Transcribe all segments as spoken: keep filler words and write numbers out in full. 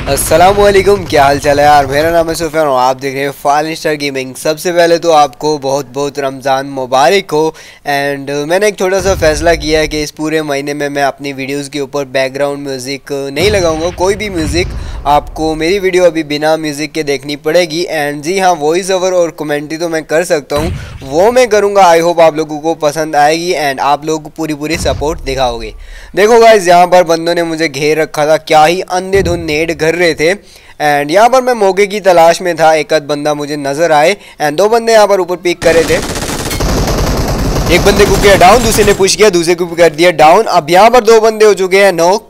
अस्सलामुअलैकुम, क्या हाल चाल है यार। मेरा नाम है सुफियान और आप देख रहे हैं फाइनल स्टार गेमिंग। सबसे पहले तो आपको बहुत बहुत रमज़ान मुबारक हो। एंड मैंने एक छोटा सा फैसला किया है कि इस पूरे महीने में मैं अपनी वीडियोस के ऊपर बैकग्राउंड म्यूज़िक नहीं लगाऊंगा। कोई भी म्यूज़िक आपको मेरी वीडियो अभी बिना म्यूज़िक के देखनी पड़ेगी। एंड जी हाँ, वॉइस ओवर और कमेंट्री तो मैं कर सकता हूँ, वो मैं करूँगा। आई होप आप लोगों को पसंद आएगी एंड आप लोग पूरी पूरी सपोर्ट दिखाओगे। देखो गाइस, यहाँ पर बंदों ने मुझे घेर रखा था, क्या ही अंधेधुंध नेट कर रहे थे। एंड यहाँ पर मैं मौके की तलाश में था, एक आध बंदा मुझे नजर आए एंड दो बंदे यहाँ पर ऊपर पिक करे थे। एक बंदे को किया डाउन, दूसरे ने पुश किया, दूसरे को कर दिया डाउन। अब यहाँ पर दो बंदे हो चुके हैं नॉक।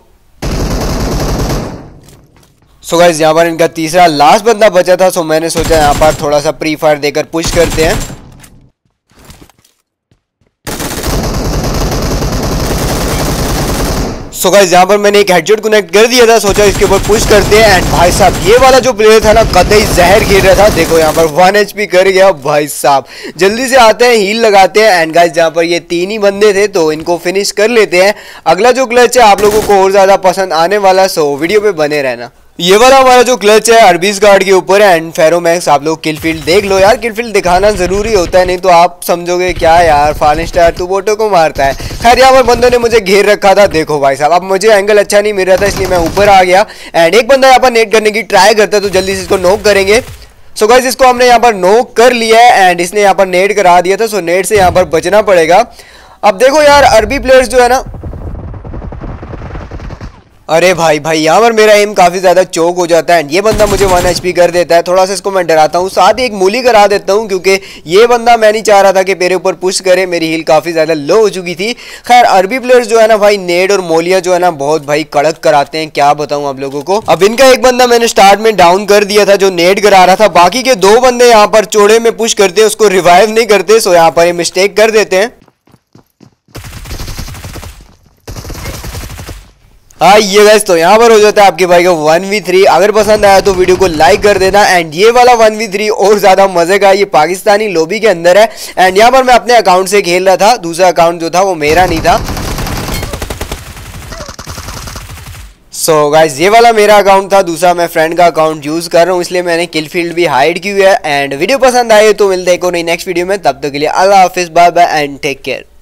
सो गाइस, यहाँ पर इनका तीसरा लास्ट बंदा बचा था। सो मैंने सोचा यहाँ पर थोड़ा सा प्री फायर देकर पुश करते हैं। सो गाइस, यहाँ पर मैंने एक हेडशॉट कनेक्ट कर दिया था, सोचा इसके ऊपर पुश करते हैं। एंड भाई साहब, ये वाला जो प्लेयर था ना, कतई जहर खेल रहा था। देखो यहाँ पर वन एचपी कर गया भाई साहब। जल्दी से आते हैं, हील लगाते हैं। एंड गाइस, यहाँ पर ये तीन ही बंदे थे तो इनको फिनिश कर लेते हैं। अगला जो क्लच है आप लोगों को और ज्यादा पसंद आने वाला, सो वीडियो पे बने रहना। ये वाला हमारा जो क्लच है अरबीज गार्ड के ऊपर है एंड फेरोमैक्स। आप लोग किल फील्ड देख लो यार, किल फील्ड दिखाना जरूरी होता है, नहीं तो आप समझोगे क्या यार फाइनल स्टार तू बोटो को मारता है। खैर, यहाँ पर बंदों ने मुझे घेर रखा था। देखो भाई साहब, अब मुझे एंगल अच्छा नहीं मिल रहा था, इसलिए मैं ऊपर आ गया। एंड एक बंदा यहाँ पर नेट करने की ट्राई करता है, तो जल्दी से इसको नॉक करेंगे। सो गाइस, इसको हमने यहाँ पर नॉक कर लिया है एंड इसने यहाँ पर नेट करा दिया था। सो नेट से यहाँ पर बचना पड़ेगा। अब देखो यार, अरबी प्लेयर्स जो है ना, अरे भाई भाई यहाँ पर मेरा एम काफी ज्यादा चोक हो जाता है एंड ये बंदा मुझे वन एचपी कर देता है। थोड़ा सा इसको मैं डराता हूँ, साथ ही एक मूली करा देता हूँ, क्योंकि ये बंदा मैं नहीं चाह रहा था कि मेरे ऊपर पुश करे। मेरी हील काफी ज्यादा लो हो चुकी थी। खैर, अरबी प्लेयर्स जो है ना भाई, नेड और मोलिया जो है ना बहुत भाई कड़क कराते हैं, क्या बताऊँ आप लोगों को। अब इनका एक बंदा मैंने स्टार्ट में डाउन कर दिया था जो नेड करा रहा था। बाकी के दो बंदे यहाँ पर चौड़े में पुश करते हैं, उसको रिवाइव नहीं करते। सो यहाँ पर ये मिस्टेक कर देते हैं। हाँ ये गाइस, तो यहाँ पर हो जाता है आपके भाई का वन वी थ्री। अगर पसंद आया तो वीडियो को लाइक कर देना। एंड ये वाला वन वी थ्री और ज्यादा मजे का, ये पाकिस्तानी लॉबी के अंदर है। एंड यहाँ पर मैं अपने अकाउंट से खेल रहा था, दूसरा अकाउंट जो था वो मेरा नहीं था। सो so गाइस, ये वाला मेरा अकाउंट था, दूसरा मैं फ्रेंड का अकाउंट यूज कर रहा हूँ, इसलिए मैंने किल फील्ड भी हाइड की हुई है। एंड वीडियो पसंद आए तो मिलते हैं कोई नेक्स्ट वीडियो में, तब तक के लिए अल्लाह हाफिज, bye bye and take care.